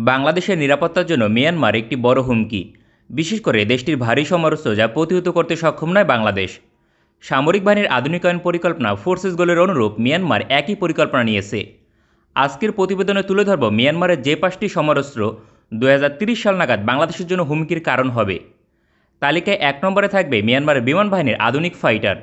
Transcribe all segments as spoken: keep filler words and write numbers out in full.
বাংলাদেশের নিরাপত্তার জন্য মিয়ানমার একটি বড় হুমকি, বিশেষ করে দেশটির ভারী সমরাস্ত্র যা প্রতিহত করতে সক্ষম নয় বাংলাদেশ। সামরিক বাহিনীর আধুনিকায়ন পরিকল্পনা ফোর্সেসগুলোর অনুরূপ মিয়ানমার একই পরিকল্পনা নিয়েছে। আজকের প্রতিবেদনে তুলে ধরব মিয়ানমারের যে পাঁচটি সমরাস্ত্র দু হাজার তিরিশ সাল নাগাদ বাংলাদেশের জন্য হুমকির কারণ হবে। তালিকায় এক নম্বরে থাকবে মিয়ানমারের বিমান বাহিনীর আধুনিক ফাইটার।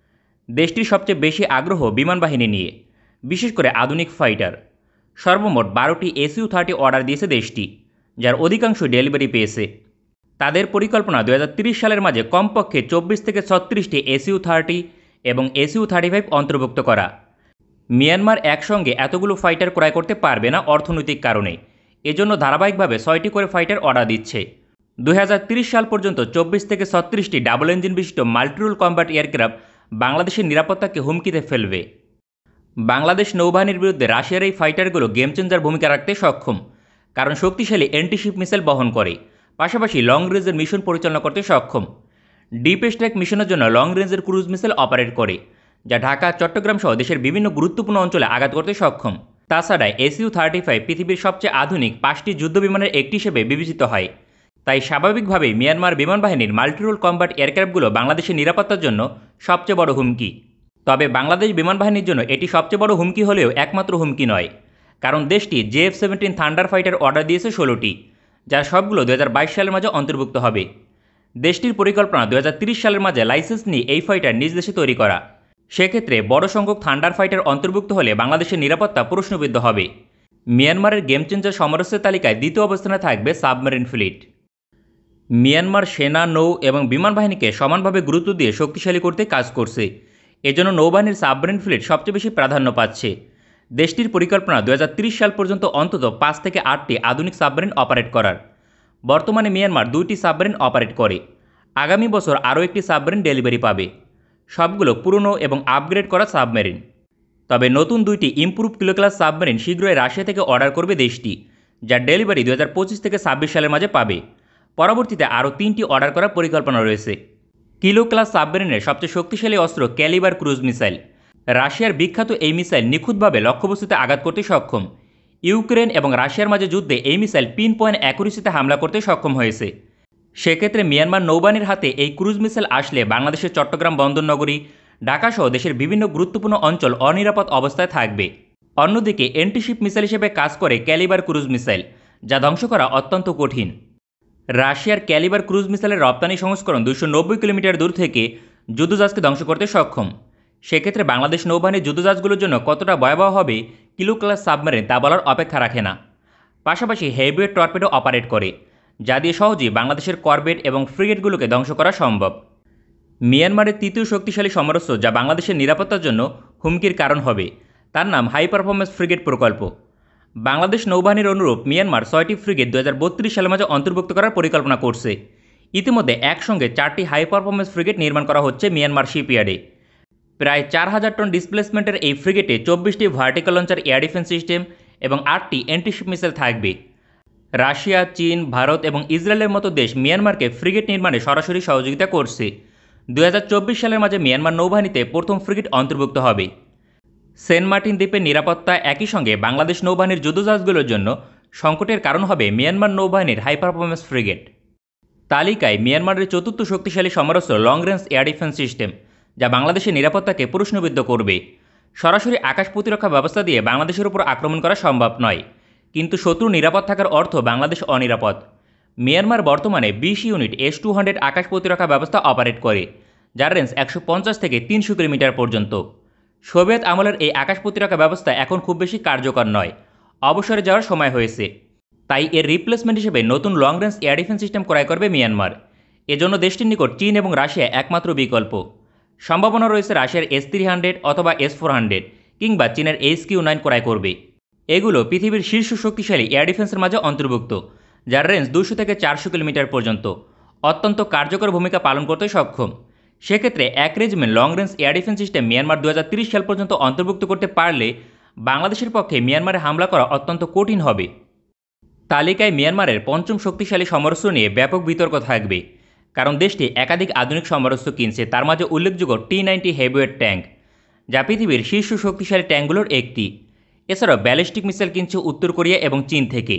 দেশটির সবচেয়ে বেশি আগ্রহ বিমান বাহিনী নিয়ে, বিশেষ করে আধুনিক ফাইটার। সর্বমোট বারোটি এসইউ থার্টি অর্ডার দিয়েছে দেশটি, যার অধিকাংশ ডেলিভারি পেয়েছে। তাদের পরিকল্পনা দু হাজার তিরিশ সালের মাঝে কমপক্ষে চব্বিশ থেকে ছত্রিশটি এসইউ থার্টি এবং এসইউ থার্টি ফাইভ অন্তর্ভুক্ত করা। মিয়ানমার একসঙ্গে এতগুলো ফাইটার ক্রয় করতে পারবে না অর্থনৈতিক কারণে, এজন্য ধারাবাহিকভাবে ছয়টি করে ফাইটার অর্ডার দিচ্ছে। দু হাজার তিরিশ সাল পর্যন্ত চব্বিশ থেকে ছত্রিশটি ডাবল ইঞ্জিন বিশিষ্ট মাল্টিরোল কম্ব্যাট এয়ারক্রাফট বাংলাদেশের নিরাপত্তাকে হুমকিতে ফেলবে। বাংলাদেশ নৌবাহিনীর বিরুদ্ধে রাশিয়ার এই ফাইটারগুলো গেম চেঞ্জার ভূমিকা রাখতে সক্ষম, কারণ শক্তিশালী অ্যান্টিশিপ মিসাইল বহন করে, পাশাপাশি লং রেঞ্জের মিশন পরিচালনা করতে সক্ষম। ডিপ স্ট্রাইক মিশনের জন্য লং রেঞ্জের ক্রুজ মিসাইল অপারেট করে, যা ঢাকা, চট্টগ্রাম সহ দেশের বিভিন্ন গুরুত্বপূর্ণ অঞ্চলে আঘাত করতে সক্ষম। তাছাড়া এসইউ থার্টি ফাইভ পৃথিবীর সবচেয়ে আধুনিক পাঁচটি যুদ্ধবিমানের একটি হিসেবে বিবেচিত হয়। তাই স্বাভাবিকভাবেই মিয়ানমার বিমান বাহিনীর মাল্টিরোল কম্ব্যাট এয়ারক্রাফটগুলো বাংলাদেশের নিরাপত্তার জন্য সবচেয়ে বড় হুমকি। তবে বাংলাদেশ বিমান বাহিনীর জন্য এটি সবচেয়ে বড় হুমকি হলেও একমাত্র হুমকি নয়, কারণ দেশটি J F seventeen thunder fighter order দিয়েছে ষোলোটি, যার সবগুলো দু হাজার বাইশ সালের মাঝে অন্তর্ভুক্ত হবে। দেশটির পরিকল্পনা দু হাজার তিরিশ সালের মাঝে লাইসেন্স নিয়ে এই ফাইটার নিজ দেশে তৈরি করা। সেক্ষেত্রে বড় সংখ্যক থান্ডার ফাইটার অন্তর্ভুক্ত হলে বাংলাদেশের নিরাপত্তা প্রশ্নবিদ্ধ হবে। মিয়ানমারের গেম চেঞ্জার সমরাস্ত্রের তালিকায় দ্বিতীয় অবস্থানে থাকবে সাবমেরিন ফ্লিট। মিয়ানমার সেনা, নৌ এবং বিমান বাহিনীকে সমানভাবে গুরুত্ব দিয়ে শক্তিশালী করতে কাজ করছে, এজন্য নৌবাহিনীর সাবমেরিন ফ্লিট সবচেয়ে বেশি প্রাধান্য পাচ্ছে। দেশটির পরিকল্পনা দু হাজার তিরিশ সাল পর্যন্ত অন্তত পাঁচ থেকে আটটি আধুনিক সাবমেরিন অপারেট করার। বর্তমানে মিয়ানমার দুইটি সাবমেরিন অপারেট করে, আগামী বছর আরও একটি সাবমেরিন ডেলিভারি পাবে। সবগুলো পুরনো এবং আপগ্রেড করা সাবমেরিন। তবে নতুন দুইটি ইমপ্রুভ কিলো ক্লাস সাবমেরিন শীঘ্রই রাশিয়া থেকে অর্ডার করবে দেশটি, যার ডেলিভারি দু হাজার পঁচিশ থেকে ছাব্বিশ সালের মাঝে পাবে। পরবর্তীতে আরও তিনটি অর্ডার করার পরিকল্পনা রয়েছে। কিলো ক্লাস সাবমেরিনের সবচেয়ে শক্তিশালী অস্ত্র ক্যালিবার ক্রুজ মিসাইল। রাশিয়ার বিখ্যাত এই মিসাইল নিখুঁতভাবে লক্ষ্যবস্তুতে আঘাত করতে সক্ষম। ইউক্রেন এবং রাশিয়ার মাঝে যুদ্ধে এই মিসাইল পিন পয়েন্ট অ্যাকুরেসিতে হামলা করতে সক্ষম হয়েছে। সেক্ষেত্রে মিয়ানমার নৌবাহিনীর হাতে এই ক্রুজ মিসাইল আসলে বাংলাদেশের চট্টগ্রাম বন্দরনগরী, ঢাকাসহ দেশের বিভিন্ন গুরুত্বপূর্ণ অঞ্চল অনিরাপদ অবস্থায় থাকবে। অন্যদিকে অ্যান্টিশিপ মিসাইল হিসেবে কাজ করে ক্যালিবার ক্রুজ মিসাইল, যা ধ্বংস করা অত্যন্ত কঠিন। রাশিয়ার ক্যালিবার ক্রুজ মিসাইলের রপ্তানি সংস্করণ দুশো নব্বই কিলোমিটার দূর থেকে যুদ্ধজাহাজকে ধ্বংস করতে সক্ষম। সেক্ষেত্রে বাংলাদেশ নৌবাহিনীর যুদ্ধজাহাজগুলোর জন্য কতটা ভয়াবহ হবে কিলো ক্লাস সাবমেরিন তা বলার অপেক্ষা রাখে না। পাশাপাশি হেভিওয়েট টর্পেডো অপারেট করে, যা দিয়ে সহজেই বাংলাদেশের করভেট এবং ফ্রিগেটগুলোকে ধ্বংস করা সম্ভব। মিয়ানমারের তৃতীয় শক্তিশালী সমরাস্ত্র যা বাংলাদেশের নিরাপত্তার জন্য হুমকির কারণ হবে, তার নাম হাই পারফরমেন্স ফ্রিগেট প্রকল্প। বাংলাদেশ নৌবাহিনীর অনুরূপ মিয়ানমার ছয়টি ফ্রিগেট দু হাজার বত্রিশ সালের মাঝে অন্তর্ভুক্ত করার পরিকল্পনা করছে। ইতিমধ্যে একসঙ্গে চারটি হাই পারফরমেন্স ফ্রিগেট নির্মাণ করা হচ্ছে মিয়ানমার শিপইয়ার্ডে। প্রায় চার হাজার টন ডিসপ্লেসমেন্টের এই ফ্রিগেটে চব্বিশটি vertical launcher air defence system এবং আটটি অ্যান্টিশিপ মিসাইল থাকবে। রাশিয়া, চীন, ভারত এবং ইসরায়েলের মতো দেশ মিয়ানমারকে ফ্রিগেট নির্মাণে সরাসরি সহযোগিতা করছে। দু হাজার চব্বিশ সালের মাঝে মিয়ানমার নৌবাহিনীতে প্রথম ফ্রিগেট অন্তর্ভুক্ত হবে। সেন্ট মার্টিন দ্বীপের নিরাপত্তা একই সঙ্গে বাংলাদেশ নৌবাহিনীর যুদ্ধজাহাজগুলোর জন্য সংকটের কারণ হবে মিয়ানমার নৌবাহিনীর হাই পারফরমেন্স ফ্রিগেট। তালিকায় মিয়ানমারের চতুর্থ শক্তিশালী সমরাস্ত্র long range air defence system, যা বাংলাদেশের নিরাপত্তাকে প্রশ্নবিদ্ধ করবে। সরাসরি আকাশ প্রতিরক্ষা ব্যবস্থা দিয়ে বাংলাদেশের উপর আক্রমণ করা সম্ভব নয়, কিন্তু শত্রু নিরাপদ থাকার অর্থ বাংলাদেশ অনিরাপদ। মিয়ানমার বর্তমানে বিশ ইউনিট এস টু হান্ড্রেড আকাশ প্রতিরক্ষা ব্যবস্থা অপারেট করে, যার রেঞ্জ একশো পঞ্চাশ থেকে তিনশো কিলোমিটার পর্যন্ত। সোভিয়েত আমলের এই আকাশ প্রতিরক্ষা ব্যবস্থা এখন খুব বেশি কার্যকর নয়, অবসরে যাওয়ার সময় হয়েছে। তাই এর রিপ্লেসমেন্ট হিসেবে নতুন long range air defence system ক্রয় করবে মিয়ানমার। এজন্য দেশটির নিকট চীন এবং রাশিয়া একমাত্র বিকল্প। সম্ভাবনা রয়েছে রাশিয়ার এস থ্রি হান্ড্রেড অথবা এস ফোর হান্ড্রেড কিংবা চীনের এইচ কিউ নাইন ক্রয় করবে। এগুলো পৃথিবীর শীর্ষ শক্তিশালী এয়ার ডিফেন্সের মাঝে অন্তর্ভুক্ত, যার রেঞ্জ দুশো থেকে চারশো কিলোমিটার পর্যন্ত, অত্যন্ত কার্যকর ভূমিকা পালন করতে সক্ষম। সেক্ষেত্রে এক regiment long range air defence system Myanmar দু হাজার তিরিশ সাল পর্যন্ত অন্তর্ভুক্ত করতে পারলে বাংলাদেশের পক্ষে মিয়ানমারে হামলা করা অত্যন্ত কঠিন হবে। তালিকায় মিয়ানমারের পঞ্চম শক্তিশালী সমরাস্ত্র নিয়ে ব্যাপক বিতর্ক থাকবে, কারণ দেশটি একাধিক আধুনিক সমরাস্ত্র কিনছে। তার মাঝে উল্লেখযোগ্য টি নাইনটি হেভিওয়েট ট্যাঙ্ক, যা পৃথিবীর শীর্ষ শক্তিশালী ট্যাঙ্কগুলোর একটি। এছাড়াও ব্যালিস্টিক মিসাইল কিনছে উত্তর কোরিয়া এবং চীন থেকে,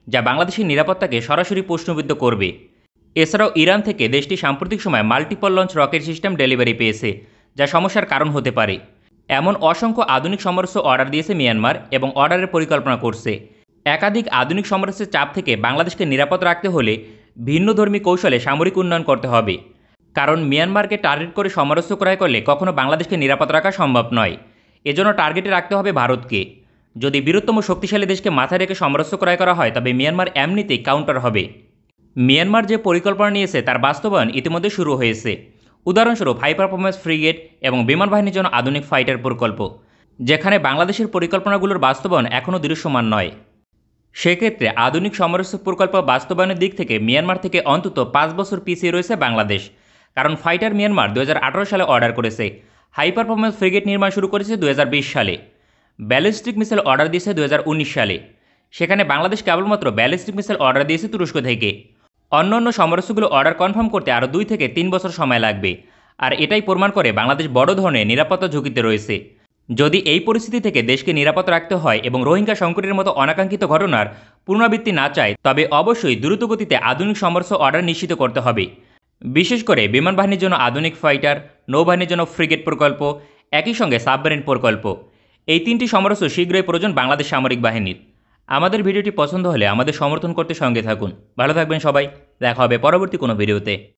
যা বাংলাদেশের নিরাপত্তাকে সরাসরি প্রশ্নবিদ্ধ করবে। এছাড়াও ইরান থেকে দেশটি সাম্প্রতিক সময় multiple launch rocket system delivery পেয়েছে, যা সমস্যার কারণ হতে পারে। এমন অসংখ্য আধুনিক সমরাস্ত্র অর্ডার দিয়েছে মিয়ানমার এবং অর্ডারের পরিকল্পনা করছে। একাধিক আধুনিক সমরাস্ত্রের চাপ থেকে বাংলাদেশকে নিরাপদ রাখতে হলে ভিন্নধর্মী কৌশলে সামরিক উন্নয়ন করতে হবে, কারণ মিয়ানমারকে টার্গেট করে সমরাস্ত্র ক্রয় করলে কখনো বাংলাদেশকে নিরাপদ রাখা সম্ভব নয়। এজন্য টার্গেটে রাখতে হবে ভারতকে। যদি বৃহত্তম শক্তিশালী দেশকে মাথায় রেখে সমরাস্ত্র ক্রয় করা হয়, তবে মিয়ানমার এমনিতেই কাউন্টার হবে। মিয়ানমার যে পরিকল্পনা নিয়েছে তার বাস্তবায়ন ইতিমধ্যে শুরু হয়েছে। উদাহরণস্বরূপ হাই পারফরমেন্স ফ্রিগেট এবং বিমান বাহিনীর জন্য আধুনিক ফাইটার প্রকল্প, যেখানে বাংলাদেশের পরিকল্পনাগুলোর বাস্তবায়ন এখনও দৃশ্যমান নয়। সেক্ষেত্রে আধুনিক সমরাস্ত্র প্রকল্প বাস্তবায়নের দিক থেকে মিয়ানমার থেকে অন্তত পাঁচ বছর পিছিয়ে রয়েছে বাংলাদেশ, কারণ ফাইটার মিয়ানমার দু হাজার আঠারো সালে অর্ডার করেছে, হাই পারফরমেন্স ফ্রিগেট নির্মাণ শুরু করেছে দু হাজার বিশ সালে, ব্যালিস্টিক মিসাইল অর্ডার দিয়েছে দু হাজার উনিশ সালে। সেখানে বাংলাদেশ কেবলমাত্র ব্যালিস্টিক মিসাইল অর্ডার দিয়েছে তুরস্ক থেকে। অন্য অন্য সমরাস্ত্রগুলো অর্ডার কনফার্ম করতে আরও দুই থেকে তিন বছর সময় লাগবে, আর এটাই প্রমাণ করে বাংলাদেশ বড় ধরনের নিরাপত্তা ঝুঁকিতে রয়েছে। যদি এই পরিস্থিতি থেকে দেশকে নিরাপদ রাখতে হয় এবং রোহিঙ্গা সংকটের মতো অনাকাঙ্ক্ষিত ঘটনার পুনরাবৃত্তি না চায়, তবে অবশ্যই দ্রুতগতিতে আধুনিক সমরাস্ত্র অর্ডার নিশ্চিত করতে হবে। বিশেষ করে বিমান বাহিনীর জন্য আধুনিক ফাইটার, নৌবাহিনীর জন্য ফ্রিগেট প্রকল্প, একই সঙ্গে সাবমেরিন প্রকল্প। এই তিনটি সমরাস্ত্র শীঘ্রই প্রয়োজন বাংলাদেশ সামরিক বাহিনীর। আমাদের ভিডিওটি পছন্দ হলে আমাদের সমর্থন করতে সঙ্গে থাকুন। ভালো থাকবেন সবাই, দেখা হবে পরবর্তী কোনো ভিডিওতে।